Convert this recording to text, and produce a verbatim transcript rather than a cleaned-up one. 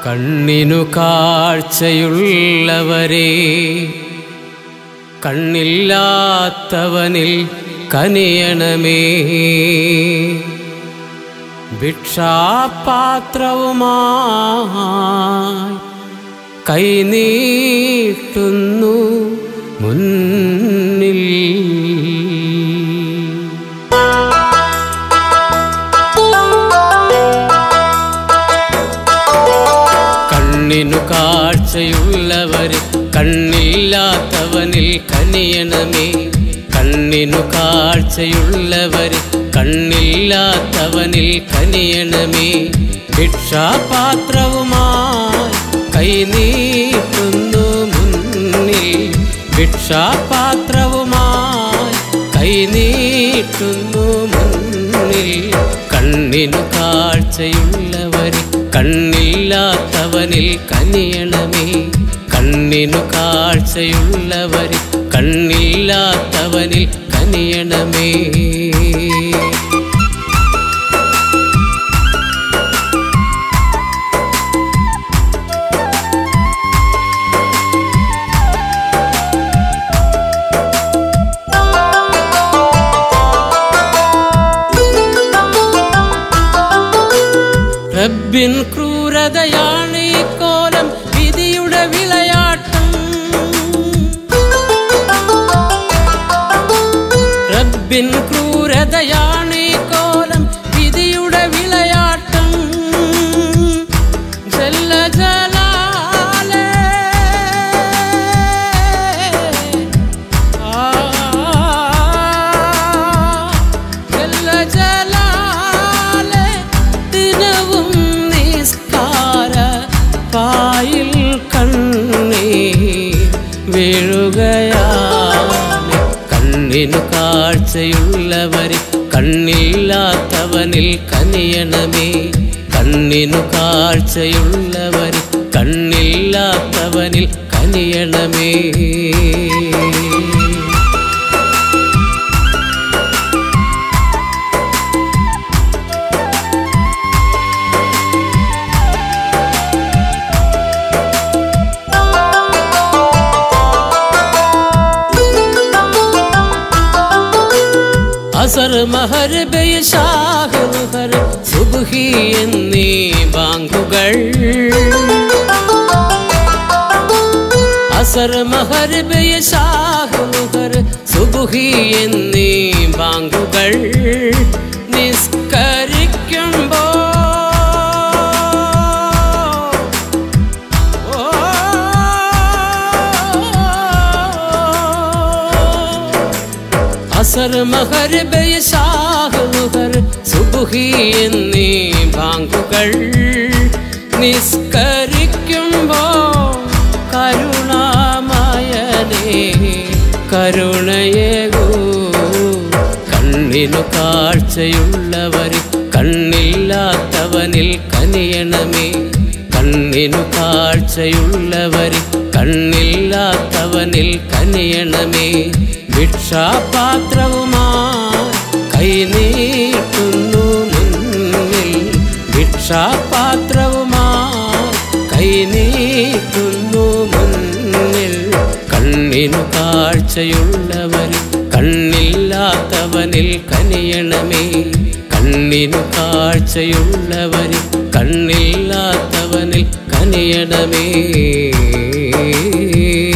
കണ്ണിനു കാഴ്ചയുള്ളവരെ കണ്ണില്ലാത്തവനിൽ കനിയണമേ. ഭിക്ഷാപാത്രവുമായി കൈനീട്ടുന്നു മുന്നിൽ. കണ്ണിനു കാഴ്ചയുള്ളവർ കണ്ണില്ലാത്തവനിൽ കനിയണമേ. കണ്ണിനു കാഴ്ചയുള്ളവർ കണ്ണില്ലാത്തവനിൽ കനിയണമേ. ഭിക്ഷാപാത്രവുമായി കൈനീട്ടുന്നു മുന്നിൽ. ഭിക്ഷാപാത്രവുമായി കൈനീട്ടുന്നു മുന്നിൽ. കണ്ണിനു കാഴ്ചയുള്ളവർ കണ്ണില്ലാത്തവനിൽ കനിയണമേ. കണ്ണിനു കാഴ്ചയുള്ളവർ കണ്ണില്ലാത്തവനിൽ കനിയണമേ. റബ്ബിൻ ക്രൂരതയാണ് ഈ കോലം, വിധിയുടെ വിളയാട്ടം. റബ്ബിൻ ക്രൂരതയാണ് ഈ കോലം, വിധിയുടെ വിളയാട്ടം. ജല്ല ജലാലേ ആ ജല്ല ജലാലേ ദിനവും നിസ്കാര പായിൽ കണ്ണീർ വീഴുകയാണ്. കണ്ണിനു കാഴ്ചയുള്ളവർ കണ്ണില്ലാത്തവനിൽ കനിയണമേ. കണ്ണിനു കാഴ്ചയുള്ളവർ കണ്ണില്ലാത്തവനിൽ കനിയണമേ. അസർ മഹർ ബൈശാഹ് ളുഹർ സുബ്ഹി എന്നീ ബാങ്കുകൾ. അസർ മഹർ ബൈശാഹ് ളുഹർ സുബ്ഹി എന്നീ ബാങ്കുകൾ നിസ്കരിക്കുമ്പോൾ അസർ മഹർ ബൈശാഹ് ളുഹർ സുബ്ഹി എന്നീ ബാങ്കുകൾ നിസ്കരിക്കുമ്പോൾ കരുണാമയനേ കരുണയേകൂ. കണ്ണിനു കാഴ്ചയുള്ളവർ കണ്ണില്ലാത്തവനിൽ കനിയണമേ. കണ്ണിനു കാഴ്ചയുള്ളവർ കണ്ണില്ലാത്തവനിൽ കനിയണമേ. ഭിക്ഷാപാത്രവുമായി കൈനീട്ടുന്നു മുന്നിൽ. ഭിക്ഷാപാത്രവുമായി കൈനീട്ടുന്നു മുന്നിൽ. കണ്ണിനു കാഴ്ചയുള്ളവർ കണ്ണില്ലാത്തവനിൽ കനിയണമേ. കണ്ണിനു കാഴ്ചയുള്ളവർ കണ്ണില്ലാത്തവനിൽ കനിയണമേ.